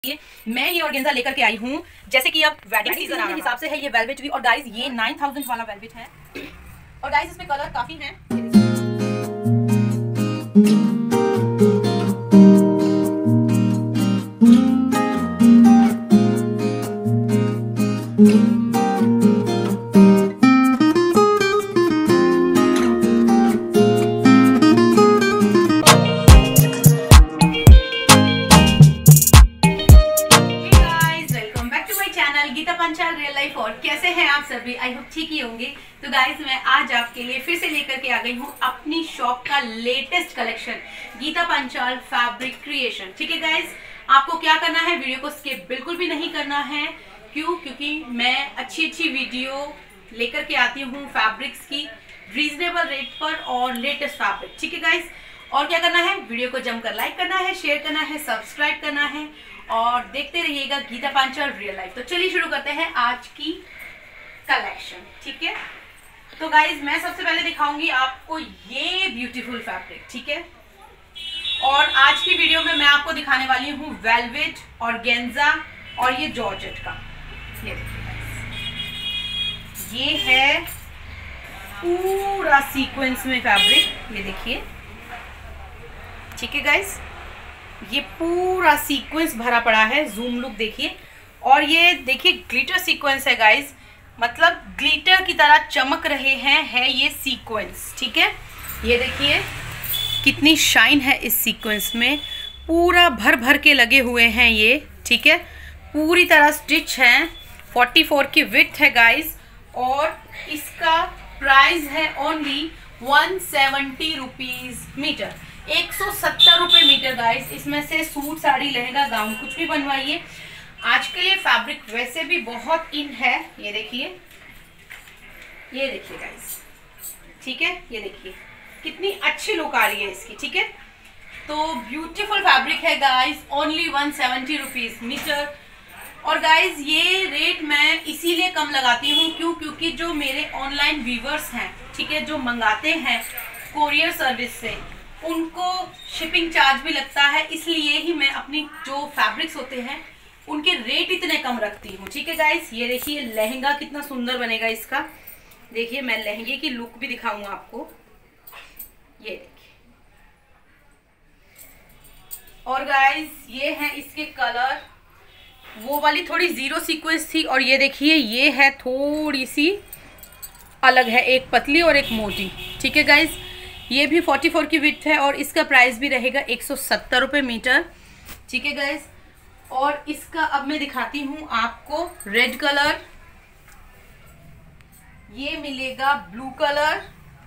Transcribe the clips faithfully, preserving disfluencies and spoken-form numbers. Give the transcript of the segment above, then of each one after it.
ये मैं ये ऑर्गेन्जा लेकर के आई हूँ। जैसे कि अब वेडिंग सीजन के हिसाब से है ये वेलवेट भी। और गाइस ये नाइन थाउजेंड वाला वेलवेट है और गाइस इसमें कलर काफी हैं। Geeta Panchal real life. और कैसे हैं आप सभी? आई होप ठीक ही होंगे। तो गाइस मैं आज आपके लिए फिर से लेकर के आ गई हूँ अपनी शॉप का latest collection Geeta Panchal fabric creation. ठीक है गाइस, आपको क्या करना है, वीडियो को स्किप बिल्कुल भी नहीं करना है। क्यों? क्योंकि मैं अच्छी अच्छी वीडियो लेकर के आती हूँ फैब्रिक्स की रीजनेबल रेट पर और लेटेस्ट फैब्रिक। ठीक है गाइस, और क्या करना है, वीडियो को जमकर लाइक करना है, शेयर करना है, सब्सक्राइब करना है और देखते रहिएगा गीता पंचाल रियल लाइफ। तो चलिए शुरू करते हैं आज की कलेक्शन। ठीक है, तो गाइज मैं सबसे पहले दिखाऊंगी आपको ये ब्यूटीफुल फैब्रिक। ठीक है, और आज की वीडियो में मैं आपको दिखाने वाली हूँ वेलवेट, ऑर्गेन्जा और ये जॉर्जेट का। ये देखिए गाइज, ये है पूरा सीक्वेंस में फैब्रिक। ये देखिए, ठीक है गाइज, ये पूरा सीक्वेंस भरा पड़ा है। जूम लुक देखिए, और ये देखिए ग्लिटर सीक्वेंस है गाइस, मतलब ग्लिटर की तरह चमक रहे हैं है ये सीक्वेंस। ठीक है, ये देखिए कितनी शाइन है इस सीक्वेंस में, पूरा भर भर के लगे हुए हैं ये। ठीक है, पूरी तरह स्टिच है, फोर्टी फोर की विड्थ है गाइस, और इसका प्राइस है only one seventy rupees metre, एक सौ सत्तर रुपये मीटर गाइस। इसमें से सूट, साड़ी, लहंगा, गाउन कुछ भी बनवाइए। आज के लिए फैब्रिक वैसे भी बहुत इन है। ये देखिए, ये देखिए गाइस, ठीक है, ये देखिए कितनी अच्छी लुक आ रही है इसकी। ठीक है, तो ब्यूटीफुल फैब्रिक है guys, only one seventy rupees metre. और गाइस ये रेट मैं इसीलिए कम लगाती हूँ क्यों क्योंकि जो मेरे ऑनलाइन व्यूवर्स हैं, ठीक है, जो मंगाते हैं कोरियर सर्विस से, उनको शिपिंग चार्ज भी लगता है, इसलिए ही मैं अपनी जो फैब्रिक्स होते हैं उनके रेट इतने कम रखती हूँ। ठीक है गाइस, ये देखिए लहंगा कितना सुंदर बनेगा इसका। देखिए मैं लहंगे की लुक भी दिखाऊंगा आपको, ये देखिए। और गाइस ये है इसके कलर, वो वाली थोड़ी जीरो सीक्वेंस थी, और ये देखिए ये है थोड़ी सी अलग है, एक पतली और एक मोटी। ठीक है गाइस, ये भी फोर्टी फोर की विड्थ है और इसका प्राइस भी रहेगा एक सौ सत्तर रुपये मीटर। ठीक है गाइस, और इसका अब मैं दिखाती हूँ आपको रेड कलर, ये मिलेगा ब्लू कलर,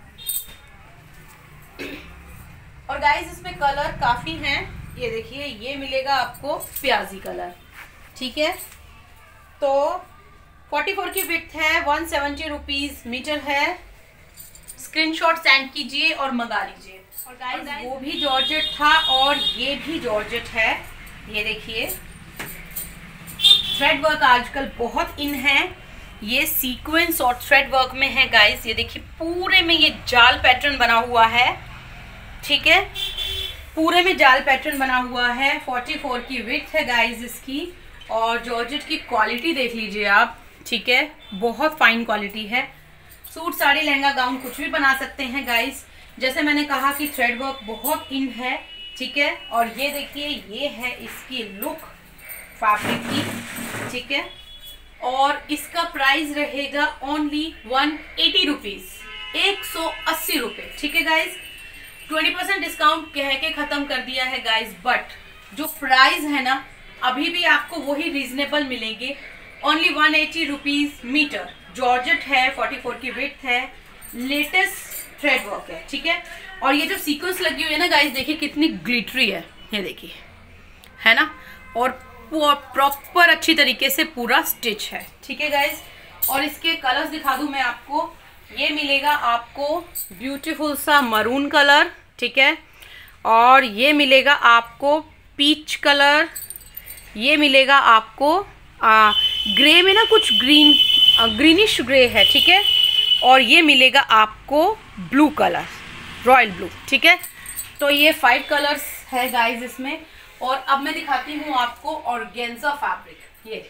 और गाइस इसमें कलर काफी हैं। ये देखिए ये मिलेगा आपको प्याजी कलर। ठीक है, तो फोर्टी फोर की विड्थ है, वन सेवेंटी रुपीज मीटर है। स्क्रीनशॉट सेंड कीजिए और मंगा लीजिए। और गाइस वो भी जॉर्जेट था और ये भी जॉर्जेट है। ये देखिए थ्रेड वर्क आजकल बहुत इन है, ये सीक्वेंस और थ्रेड वर्क में है गाइस। ये देखिए पूरे में ये जाल पैटर्न बना हुआ है। ठीक है, पूरे में जाल पैटर्न बना हुआ है, फोर्टी फोर की विड्थ है गाइस इसकी। और जॉर्जेट की क्वालिटी देख लीजिए आप। ठीक है, बहुत फाइन क्वालिटी है। सूट, साड़ी, लहंगा, गाउन कुछ भी बना सकते हैं गाइस। जैसे मैंने कहा कि थ्रेड वर्क बहुत इन है। ठीक है, और ये देखिए ये है इसकी लुक फैब्रिक की। ठीक है, और इसका प्राइस रहेगा ओनली वन एटी रुपीज, एक सौ अस्सी रुपये। ठीक है गाइस, ट्वेंटी परसेंट डिस्काउंट कह के खत्म कर दिया है गाइस, बट जो प्राइस है ना अभी भी आपको वही रीजनेबल मिलेंगे, only one eighty rupees metre. Georgette है, फोर्टी फोर की विड्थ है, लेटेस्ट थ्रेड वर्क है। ठीक है, और ये जो सीक्वेंस लगी हुई है ना गाइस, देखिए कितनी ग्लिटरी है, ये देखिए, है ना, और प्रॉपर अच्छी तरीके से पूरा स्टिच है। ठीक है गाइस, और इसके कलर्स दिखा दूं मैं आपको। ये मिलेगा आपको ब्यूटीफुल सा मरून कलर। ठीक है, और ये मिलेगा आपको पीच कलर, ये मिलेगा आपको आ, ग्रे में ना कुछ ग्रीन ग्रीनिश ग्रे है। ठीक है, और ये मिलेगा आपको ब्लू कलर, रॉयल ब्लू। ठीक है, तो ये फाइव कलर्स है गाइस इसमें, और अब मैं दिखाती हूँ आपको ऑर्गेन्जा फैब्रिक। ये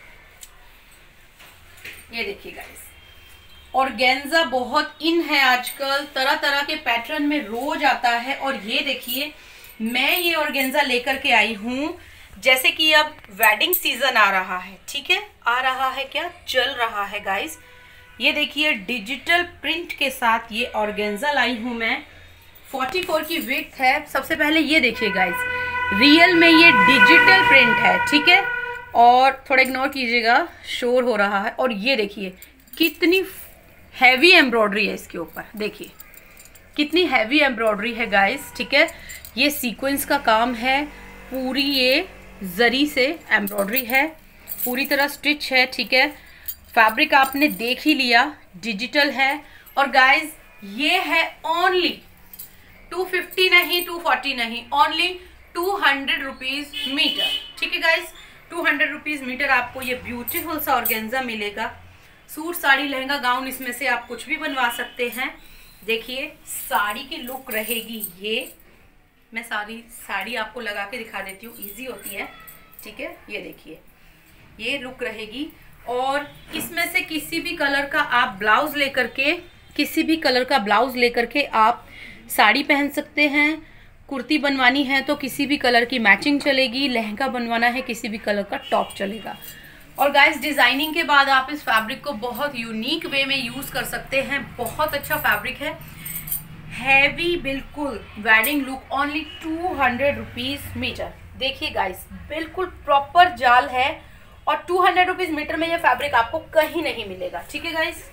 ये देखिए गाइस, ऑर्गेन्जा बहुत इन है आजकल, तरह तरह के पैटर्न में रोज आता है। और ये देखिए मैं ये ऑर्गेन्जा लेकर के आई हूँ, जैसे कि अब वेडिंग सीजन आ रहा है, ठीक है, आ रहा है क्या, चल रहा है गाइस। ये देखिए डिजिटल प्रिंट के साथ ये ऑर्गेन्जा लाई हूँ मैं। चौवालीस की विड्थ है। सबसे पहले ये देखिए गाइस, रियल में ये डिजिटल प्रिंट है, ठीक है, और थोड़ा इग्नोर कीजिएगा, शोर हो रहा है। और ये देखिए कितनी हैवी एम्ब्रॉयडरी है इसके ऊपर, देखिए कितनी हैवी एम्ब्रॉयडरी है गाइस, ठीक है। ये सीक्वेंस का काम है, पूरी ये जरी से एम्ब्रॉयडरी है, पूरी तरह स्टिच है, ठीक है। फैब्रिक आपने देख ही लिया, डिजिटल है। और गाइस ये है ओनली टू फिफ्टी नहीं, टू फोर्टी नहीं, only two hundred rupees metre, ठीक है guys. Two hundred rupees metre आपको ये ब्यूटीफुल सा ऑर्गेन्जा मिलेगा। सूट, साड़ी, लहंगा, गाउन, इसमें से आप कुछ भी बनवा सकते हैं। देखिए साड़ी की लुक रहेगी ये, मैं सारी साड़ी आपको लगा के दिखा देती हूँ, इजी होती है, ठीक है। ये देखिए ये लुक रहेगी। और इसमें से किसी भी कलर का आप ब्लाउज लेकर के किसी भी कलर का ब्लाउज लेकर के आप साड़ी पहन सकते हैं। कुर्ती बनवानी है तो किसी भी कलर की मैचिंग चलेगी, लहंगा बनवाना है किसी भी कलर का टॉप चलेगा। और गाइस डिजाइनिंग के बाद आप इस फैब्रिक को बहुत यूनिक वे में यूज कर सकते हैं। बहुत अच्छा फैब्रिक है, हैवी, बिल्कुल wedding look, only two hundred rupees metre. देखिए गाइस बिल्कुल प्रॉपर जाल है और टू हंड्रेड रुपीज मीटर में ये फैब्रिक आपको कहीं नहीं मिलेगा, ठीक है गाइस।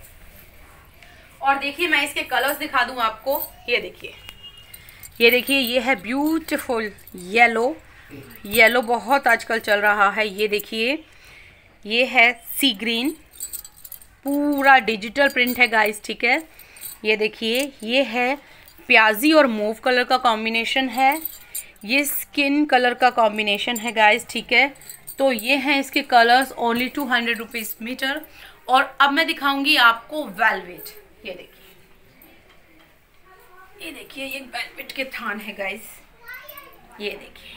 और देखिए मैं इसके कलर्स दिखा दूं आपको। ये देखिए ये देखिए ये है ब्यूटीफुल येलो, येलो बहुत आजकल चल रहा है। ये देखिए ये है सी ग्रीन, पूरा डिजिटल प्रिंट है गाइस, ठीक है। ये देखिए ये है प्याजी और मूव कलर का कॉम्बिनेशन है, ये स्किन कलर का कॉम्बिनेशन है गाइस, ठीक है। तो ये हैं इसके colours, only two hundred rupees metre. और अब मैं दिखाऊंगी आपको वेलवेट। ये देखिए ये देखिए ये वेलवेट के थान है गाइस। ये देखिए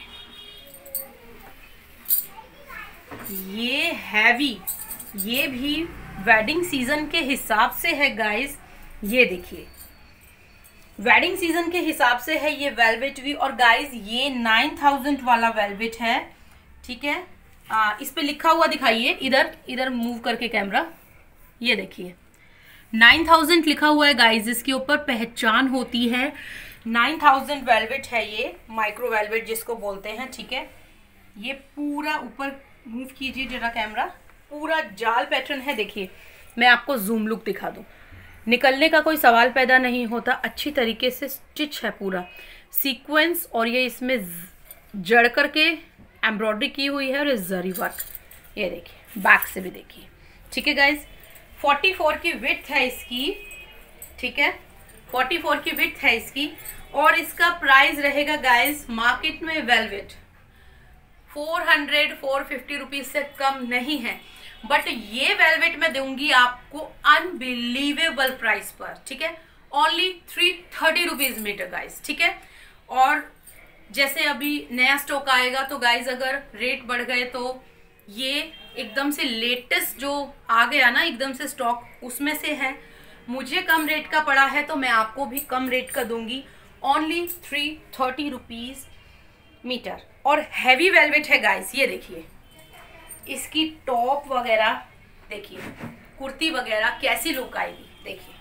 ये हैवी, ये भी वेडिंग सीजन के हिसाब से है गाइस। ये देखिए वेडिंग सीजन के हिसाब से है ये वेलवेट भी। और गाइस ये नाइन थाउजेंड वाला वेलवेट है, ठीक है। आ, इस पे लिखा हुआ दिखाइए, इधर इधर मूव करके कैमरा, ये देखिए नाइन थाउजेंड लिखा हुआ है गाइस, इसके ऊपर पहचान होती है। नाइन थाउजेंड वेलवेट है ये, माइक्रो वेलवेट जिसको बोलते हैं, ठीक है। ये पूरा ऊपर मूव कीजिए जरा कैमरा, पूरा जाल पैटर्न है। देखिए मैं आपको जूम लुक दिखा दूं, निकलने का कोई सवाल पैदा नहीं होता, अच्छी तरीके से स्टिच है पूरा सीक्वेंस। और ये इसमें जड़ करके एम्ब्रॉयडरी की हुई है और जरी वर्क। ये देखिए बैक से भी देखिए, ठीक है गाइज। फोर्टी फोर की विड्थ है इसकी, ठीक है, फोर्टी फोर की विड्थ है इसकी। और इसका प्राइस रहेगा गाइज मार्केट में velvet four hundred four fifty rupees से कम नहीं है, बट ये वेलवेट मैं दूंगी आपको अनबिलीवेबल प्राइस पर, ठीक है, only three thirty rupees metre guys, ठीक है। और जैसे अभी नया स्टॉक आएगा तो गाइज अगर रेट बढ़ गए तो ये एकदम से लेटेस्ट जो आ गया ना एकदम से स्टॉक, उसमें से है। मुझे कम रेट का पड़ा है तो मैं आपको भी कम रेट का दूंगी, only three thirty rupees metre. और हैवी वेलवेट है गाइस। ये देखिए इसकी टॉप वगैरह देखिए, कुर्ती वगैरह कैसी लुक आएगी, देखिए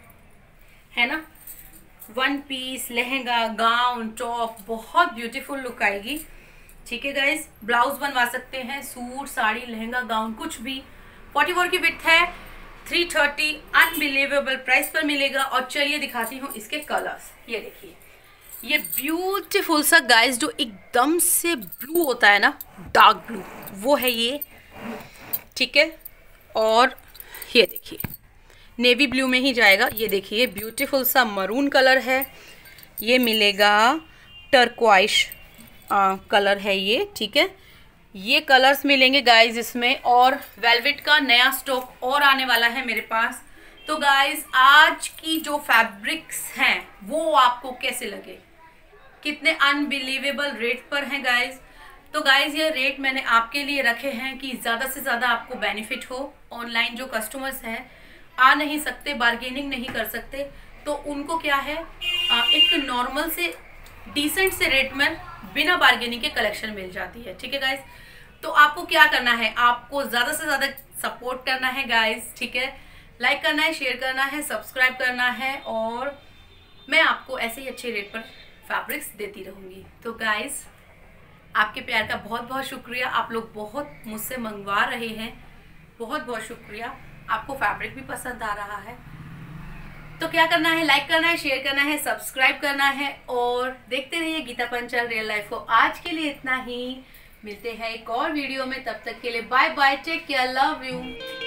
है ना, one piece, lehenga, gown, top, बहुत ब्यूटीफुल लुक आएगी, ठीक है गाइस। ब्लाउज बनवा सकते हैं, सूट, साड़ी, लहंगा, गाउन, कुछ भी। फोर्टी फोर की विड्थ है, थ्री थर्टी अनबिलीवेबल प्राइस पर मिलेगा। और चलिए दिखाती हूँ इसके कलर्स। ये देखिए ये ब्यूटीफुल सा गाइस जो एकदम से ब्लू होता है ना, डार्क ब्लू, वो है ये, ठीक है। और ये देखिए नेवी ब्लू में ही जाएगा। ये देखिए ब्यूटीफुल सा मरून कलर है, ये मिलेगा टर्क्वाइश कलर है ये, ठीक है। ये कलर्स मिलेंगे गाइज इसमें। और वेलवेट का नया स्टॉक और आने वाला है मेरे पास। तो गाइज आज की जो फैब्रिक्स हैं वो आपको कैसे लगे, कितने अनबिलीवेबल रेट पर हैं गाइज। तो गाइज ये रेट मैंने आपके लिए रखे हैं कि ज़्यादा से ज़्यादा आपको बेनिफिट हो। ऑनलाइन जो कस्टमर्स हैं आ नहीं सकते, बार्गेनिंग नहीं कर सकते, तो उनको क्या है एक नॉर्मल से डिसेंट से रेट में बिना बार्गेनिंग के कलेक्शन मिल जाती है। ठीक है गाइज, तो आपको क्या करना है, आपको ज़्यादा से ज़्यादा सपोर्ट करना है गाइज। ठीक है, लाइक करना है, शेयर करना है, सब्सक्राइब करना है, और मैं आपको ऐसे ही अच्छे रेट पर फैब्रिक्स देती रहूँगी। तो गाइज आपके प्यार का बहुत बहुत शुक्रिया, आप लोग बहुत मुझसे मंगवा रहे हैं, बहुत बहुत शुक्रिया। आपको फैब्रिक भी पसंद आ रहा है, तो क्या करना है, लाइक करना है, शेयर करना है, सब्सक्राइब करना है, और देखते रहिए गीता पंचाल रियल लाइफ को। आज के लिए इतना ही, मिलते हैं एक और वीडियो में, तब तक के लिए bye bye, take care, love you.